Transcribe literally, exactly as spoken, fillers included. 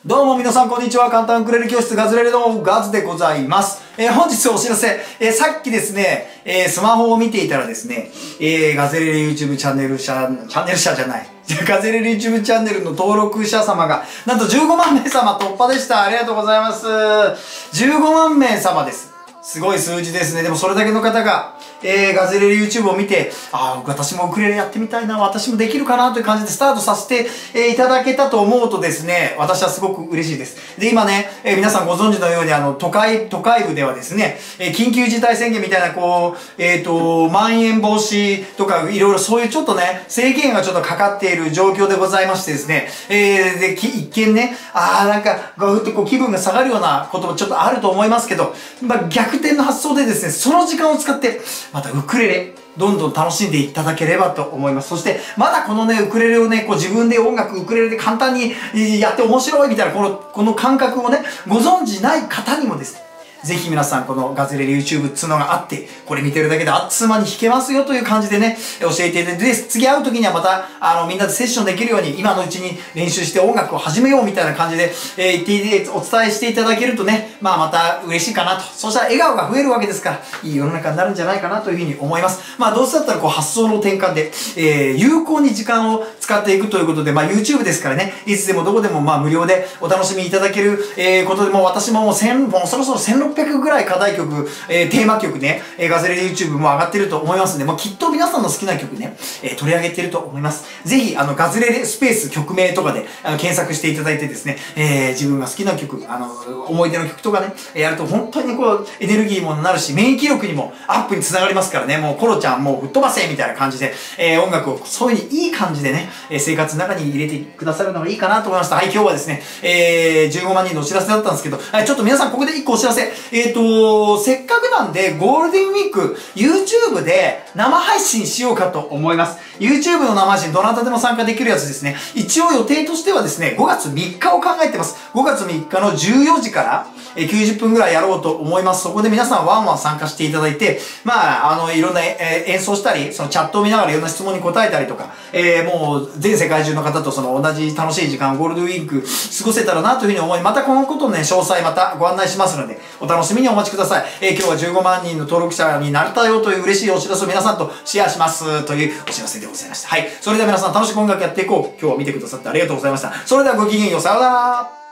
どうも皆さんこんにちは。簡単ウクレレ教室ガズレレのガズでございます。えー、本日お知らせ。えー、さっきですね、えー、スマホを見ていたらですね、えー、ガズレレ YouTube チャンネル社、チャンネル社じゃない。ガズレレ YouTube チャンネルの登録者様が、なんとじゅうごまんめい様突破でした。ありがとうございます。じゅうごまんめい様です。すごい数字ですね。でもそれだけの方が、えー、ガズレレ YouTube を見て、ああ、私もウクレレやってみたいな、私もできるかなという感じでスタートさせて、えー、いただけたと思うとですね、私はすごく嬉しいです。で、今ね、えー、皆さんご存知のように、あの、都会、都会部ではですね、えー、緊急事態宣言みたいな、こう、えっと、まん延防止とか、いろいろそういうちょっとね、制限がちょっとかかっている状況でございましてですね、えー、で、一見ね、ああ、なんか、ぐっとこう気分が下がるようなこともちょっとあると思いますけど、まあ、逆転の発想でですね、その時間を使って、またウクレレ、どんどん楽しんでいただければと思います。そして、まだこのね、ウクレレをね、こう自分で音楽、ウクレレで簡単にやって面白いみたいな、この、この感覚をね、ご存知ない方にもですね、ぜひ皆さんこのガズレレ YouTube っつうのがあって、これ見てるだけであっつまに弾けますよという感じでね、教えていて、で、次会う時にはまた、あの、みんなでセッションできるように、今のうちに練習して音楽を始めようみたいな感じで、えー、言っていて、お伝えしていただけるとね、まあまた嬉しいかなと。そしたら笑顔が増えるわけですから、いい世の中になるんじゃないかなというふうに思います。まあどうせだったらこう発想の転換で、えー、有効に時間を使っていくということで、まあ YouTube ですからね、いつでもどこでもまあ無料でお楽しみいただける、えー、ことで、もう私ももう千、もうそろそろせんろっぴゃくぐらい課題曲、えー、テーマ曲ね、えー、ガズレレ YouTube も上がってると思いますんで、もうきっと皆さんの好きな曲ね、えー、取り上げてると思います。ぜひ、あの、ガズレレスペース曲名とかで、あの、検索していただいてですね、えー、自分が好きな曲、あの、思い出の曲とかね、やると本当にこう、エネルギーもなるし、免疫力にもアップにつながりますからね、もうコロちゃんもう吹っ飛ばせみたいな感じで、えー、音楽をそういう風にいい感じでね、えー、生活の中に入れてくださるのがいいかなと思いました。はい、今日はですね、えー、じゅうごまんにんのお知らせだったんですけど、はい、ちょっと皆さんここでいっこお知らせ。えっと、せっかくなんで、ゴールデンウィーク、YouTube で生配信しようかと思います。YouTube の生配信、どなたでも参加できるやつですね。一応予定としてはですね、ごがつみっかを考えてます。ごがつみっかのじゅうよじから、え、きゅうじゅっぷんぐらいやろうと思います。そこで皆さんワンワン参加していただいて、まあ、あの、いろんな、えー、演奏したり、そのチャットを見ながらいろんな質問に答えたりとか、えー、もう、全世界中の方とその同じ楽しい時間をゴールデンウィーク過ごせたらなというふうに思い、またこのことのね、詳細またご案内しますので、お楽しみにお待ちください。えー、今日はじゅうごまんにんの登録者になれたよという嬉しいお知らせを皆さんとシェアしますというお知らせでございました。はい。それでは皆さん楽しく音楽やっていこう。今日は見てくださってありがとうございました。それではごきげんよう。さようなら。